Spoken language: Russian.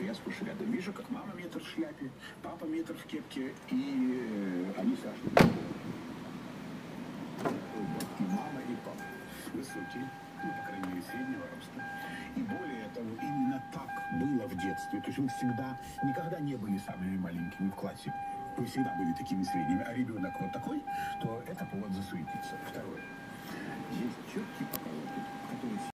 я сплошь рядом вижу, как мама метр в шляпе, папа метр в кепке, и они страшно. И мама, и папа высокие, ну, по крайней мере, среднего роста. И более того, именно так было в детстве. То есть вы всегда, никогда не были самыми маленькими в классе. Вы всегда были такими средними. А ребенок вот такой, то это повод засуетиться. Второе. Есть четкий показатель.